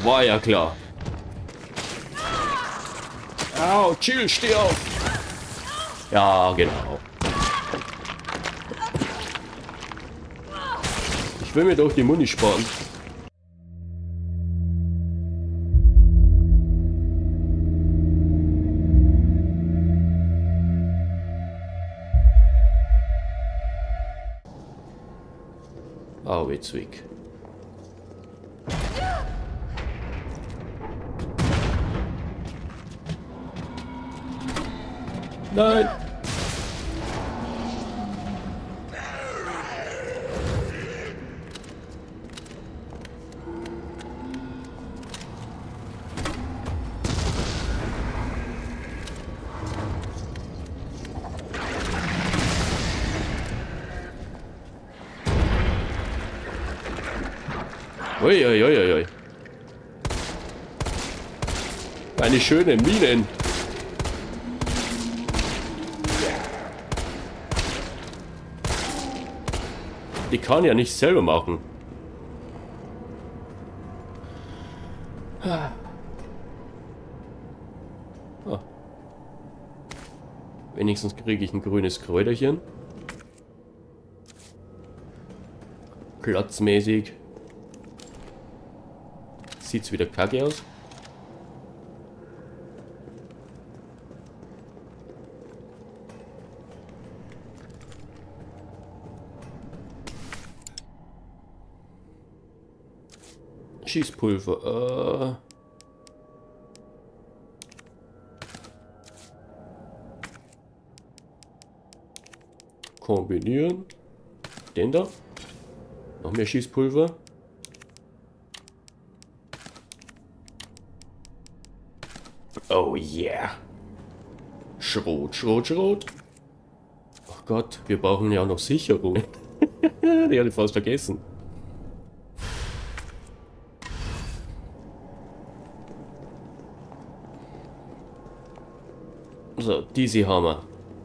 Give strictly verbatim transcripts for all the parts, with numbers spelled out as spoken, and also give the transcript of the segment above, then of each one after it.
War ja klar. Au, chill, steh auf. Ja, genau. Ich will mir doch die Muni sparen. Oh, it's weak. Nein! Uiuiuiui. Ui, ui, ui. Eine schöne Minen. Die kann ja nicht selber machen. Ah. Wenigstens kriege ich ein grünes Kräuterchen. Platzmäßig. Sieht's wieder kacke aus. Schießpulver. Äh. Kombinieren. Den da. Noch mehr Schießpulver. Oh yeah. Schrot, Schrot, Schrot. Oh Gott, wir brauchen ja auch noch Sicherung. Die hatte ich fast vergessen. So, diese haben wir.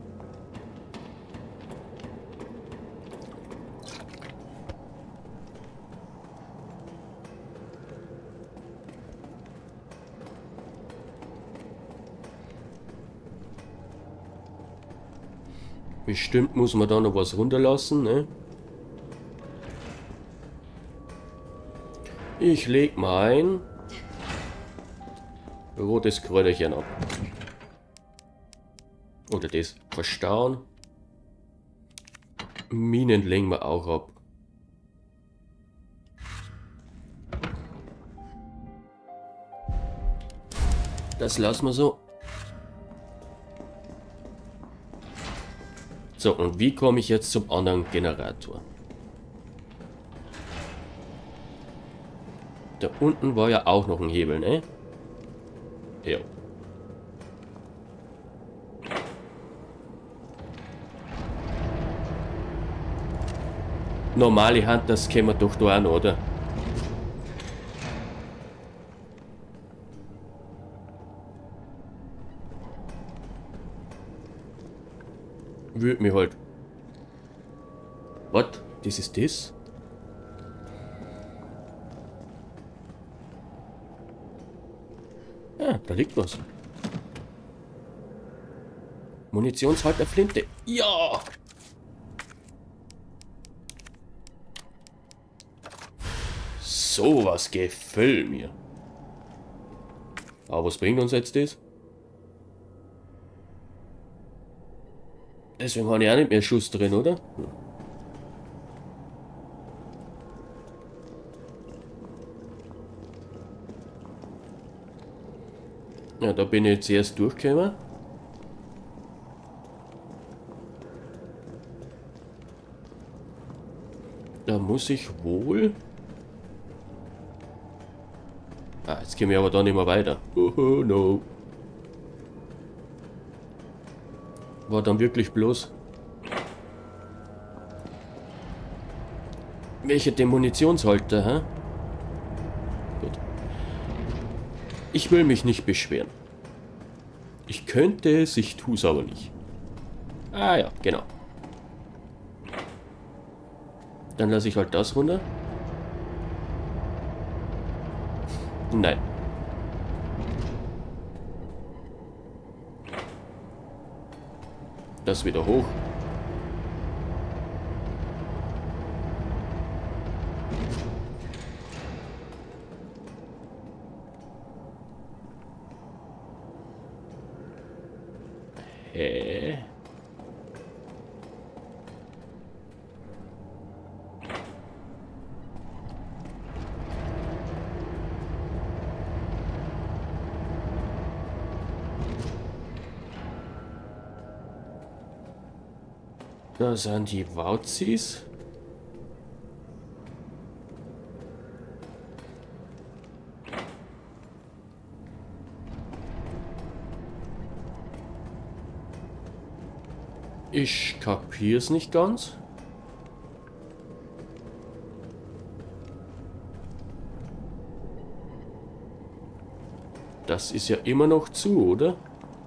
Bestimmt muss man da noch was runterlassen, ne? Ich leg mal ein rotes Kräuterchen ab. Oder das verstauen. Minen legen wir auch ab. Das lassen wir so. So, und wie komme ich jetzt zum anderen Generator? Da unten war ja auch noch ein Hebel, ne? Ja. Normale Hand, das kennen wir doch da auch noch, oder? Würde mir halt. Was? Das ist das? Ja, da liegt was. Munitionshalter Flinte. Ja! Sowas gefällt mir. Aber was bringt uns jetzt das? Deswegen habe ich auch nicht mehr Schuss drin, oder? Hm. Ja, da bin ich jetzt erst durchgekommen. Da muss ich wohl... Ah, jetzt komme ich aber da nicht mehr weiter. Oh no. War dann wirklich bloß... Welcher der Munitionshalter, hä? Gut. Ich will mich nicht beschweren. Ich könnte es, ich tue es aber nicht. Ah ja, genau. Dann lasse ich halt das runter. Nein. Das wieder hoch. Hä? Da sind die Wauzis. Ich kapier's nicht ganz. Das ist ja immer noch zu, oder?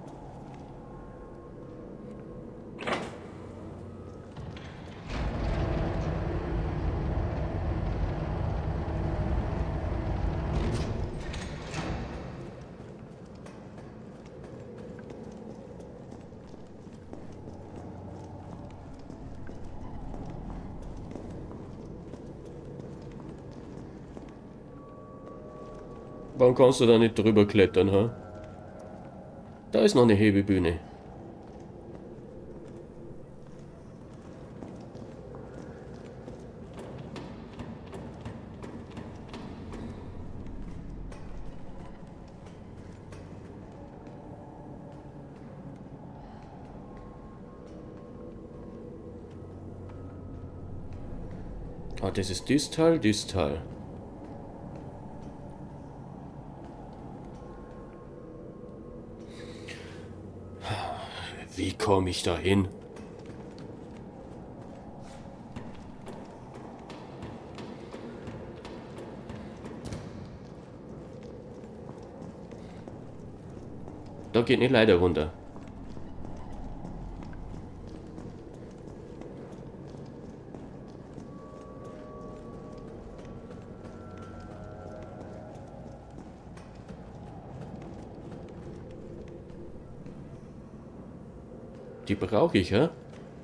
Warum kannst du da nicht drüber klettern, ha? Da ist noch eine Hebebühne. Ah, das ist das Teil, das Teil. Wie komme ich da hin? Da geht eine Leiter runter. Die brauche ich, ja?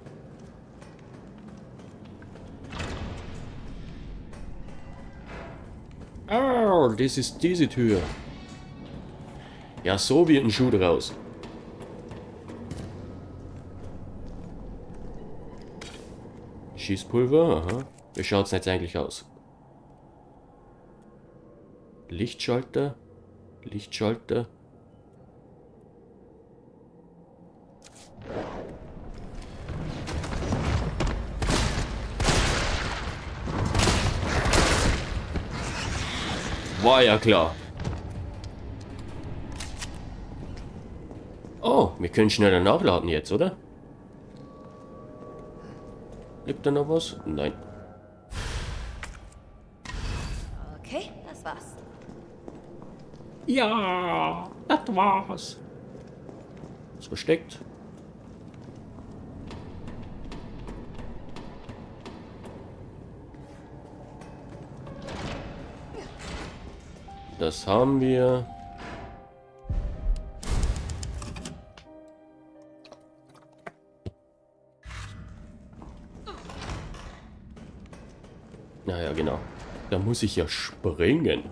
Oh, das ist diese Tür. Ja, so wird ein Schuh draus. Schießpulver, aha. Wie schaut es jetzt eigentlich aus? Lichtschalter, Lichtschalter. War ja klar. Oh, wir können schneller nachladen jetzt, oder? Liegt da noch was? Nein. Okay, das war's. Ja, das war's. Ist versteckt. Das haben wir. Naja, genau. Da muss ich ja springen.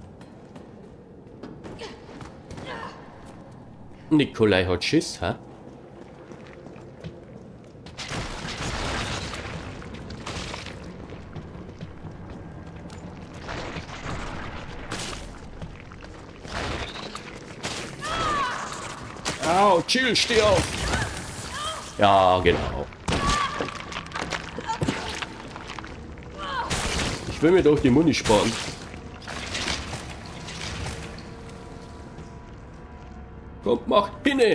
Nikolai hat Schiss, hä? Au, chill, steh auf. Ja, genau. Ich will mir doch die Muni sparen. Komm, mach hinne.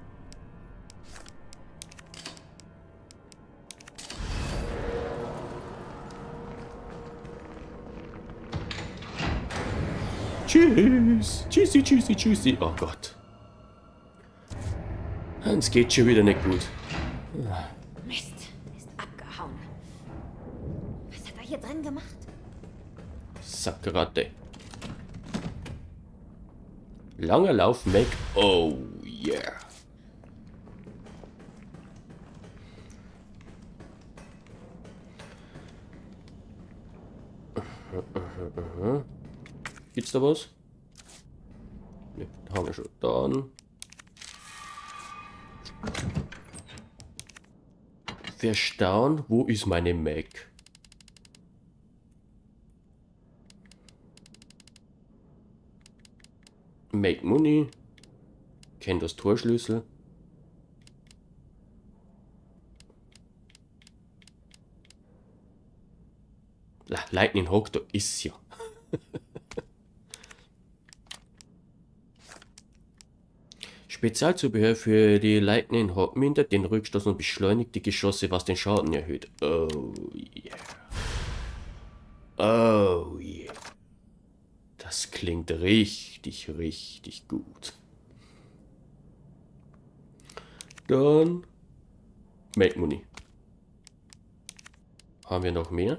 Tschüss. Tschüssi, tschüssi, tschüssi. Oh Gott. Es geht schon wieder nicht gut. Mist, ist abgehauen. Was hat er hier drin gemacht? Sakrate. Langer Lauf, Mac. Oh, yeah. Gibt's da was? Ne, da haben wir schon. Dann. Verstauen, wo ist meine Mac? Make Money. Kennt das Torschlüssel. Lightning Hawk, da ist ja. Spezialzubehör für die Lightning Hawk mindert den Rückstoß und beschleunigt die Geschosse, was den Schaden erhöht. Oh yeah. Oh yeah. Das klingt richtig, richtig gut. Dann Make Money. Haben wir noch mehr?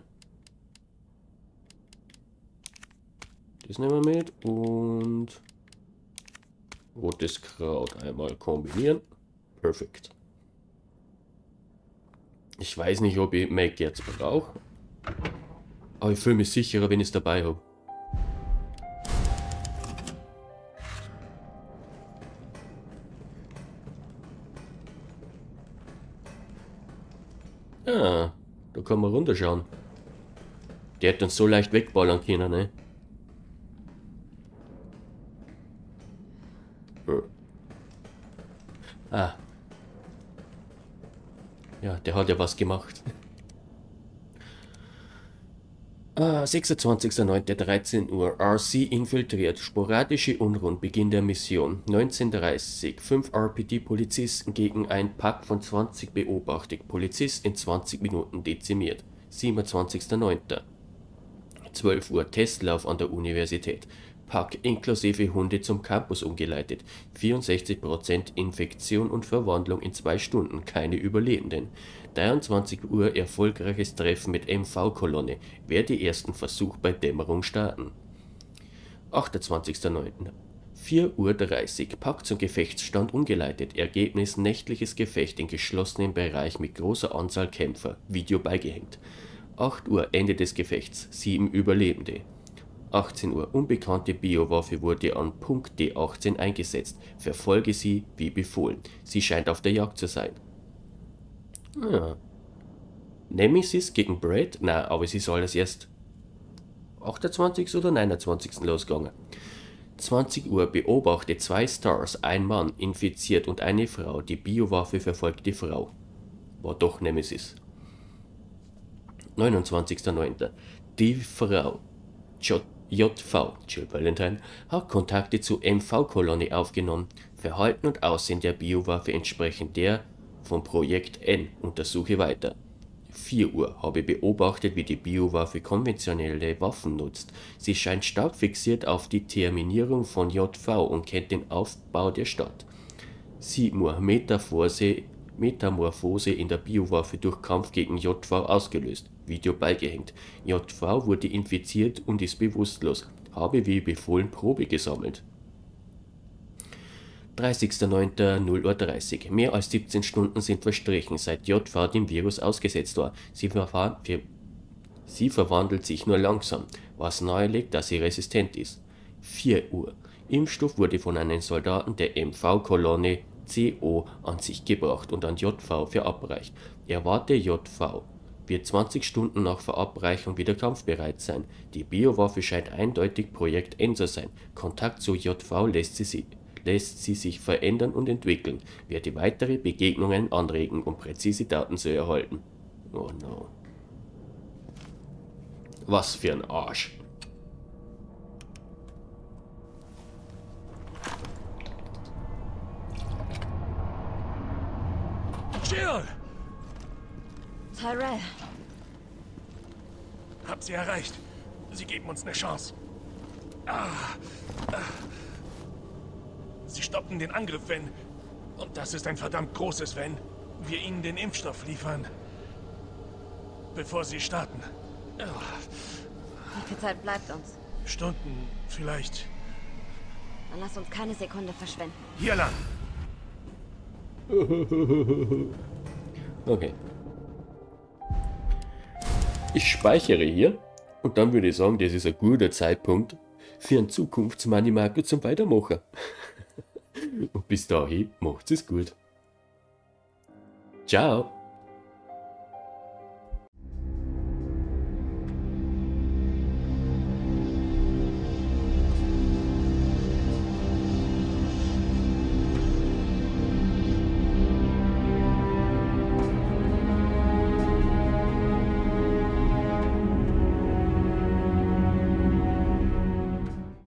Das nehmen wir mit und rotes Kraut einmal kombinieren. Perfekt. Ich weiß nicht, ob ich Make jetzt brauche, aber ich fühle mich sicherer, wenn ich es dabei habe. Ah, da kann man runterschauen. Der hat uns so leicht wegballern können, ne? Ah. Ja, der hat ja was gemacht. Ah, sechsundzwanzigster neunter dreizehn Uhr. R C infiltriert. Sporadische Unruhen. Beginn der Mission. neunzehn Uhr dreißig. fünf R P D-Polizisten gegen ein Pack von zwanzig beobachtet. Polizist in zwanzig Minuten dezimiert. siebenundzwanzigster neunter zwölf Uhr. Testlauf an der Universität. Pack inklusive Hunde zum Campus umgeleitet. vierundsechzig Prozent Infektion und Verwandlung in zwei Stunden. Keine Überlebenden. dreiundzwanzig Uhr erfolgreiches Treffen mit M V-Kolonne. Werde die ersten Versuch bei Dämmerung starten. achtundzwanzigster neunter vier Uhr dreißig. Pack zum Gefechtsstand umgeleitet. Ergebnis nächtliches Gefecht in geschlossenen Bereich mit großer Anzahl Kämpfer. Video beigehängt. acht Uhr Ende des Gefechts. sieben Überlebende. achtzehn Uhr. Unbekannte Biowaffe wurde an Punkt D achtzehn eingesetzt. Verfolge sie wie befohlen. Sie scheint auf der Jagd zu sein. Ah. Nemesis gegen Brad? Na, aber sie soll das erst achtundzwanzigsten oder neunundzwanzigsten losgegangen. zwanzig Uhr. Beobachte zwei Stars, ein Mann, infiziert und eine Frau. Die Biowaffe verfolgt die Frau. War doch Nemesis. neunundzwanzigster neunter Die Frau J V, Jill Valentine, hat Kontakte zu M V-Kolonne aufgenommen. Verhalten und Aussehen der Biowaffe entsprechend der vom Projekt N. Untersuche weiter. vier Uhr. Habe beobachtet, wie die Biowaffe konventionelle Waffen nutzt. Sie scheint stark fixiert auf die Terminierung von J V und kennt den Aufbau der Stadt. sieben Uhr. Metamorphose, Metamorphose in der Biowaffe durch Kampf gegen J V ausgelöst. Video beigehängt. J V wurde infiziert und ist bewusstlos. Habe wie befohlen Probe gesammelt. dreißigster neunter null Uhr dreißig. Mehr als siebzehn Stunden sind verstrichen, seit J V dem Virus ausgesetzt war. Sie, verwa sie verwandelt sich nur langsam, was nahelegt, dass sie resistent ist. vier Uhr. Impfstoff wurde von einem Soldaten der M V-Kolonne C O an sich gebracht und an J V verabreicht. Erwarte J V wird zwanzig Stunden nach Verabreichung wieder kampfbereit sein. Die Biowaffe scheint eindeutig Projekt N zu sein. Kontakt zu J V lässt sie, lässt sie sich verändern und entwickeln. Werde weitere Begegnungen anregen, um präzise Daten zu erhalten. Oh no. Was für ein Arsch. Jill! Tyrell. Hab sie erreicht. Sie geben uns eine Chance. Ah, ah. Sie stoppen den Angriff, wenn, und das ist ein verdammt großes Wenn, wir ihnen den Impfstoff liefern. Bevor sie starten. Ah. Wie viel Zeit bleibt uns? Stunden, vielleicht. Dann lass uns keine Sekunde verschwenden. Hier lang. Okay. Ich speichere hier und dann würde ich sagen, das ist ein guter Zeitpunkt für einen Zukunftsmanimarker zum Weitermachen. Und bis dahin, macht's es gut. Ciao.